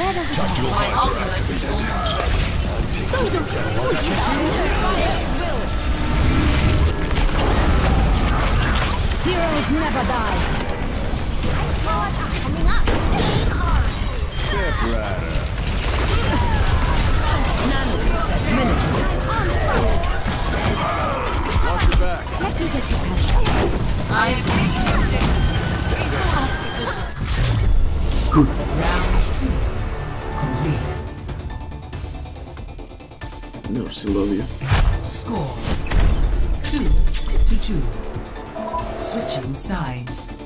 Heroes never die. Step right up. Watch your back. Let me get you. I am Good. Round 2 complete. No, still love you. Score 2-2. Switching sides.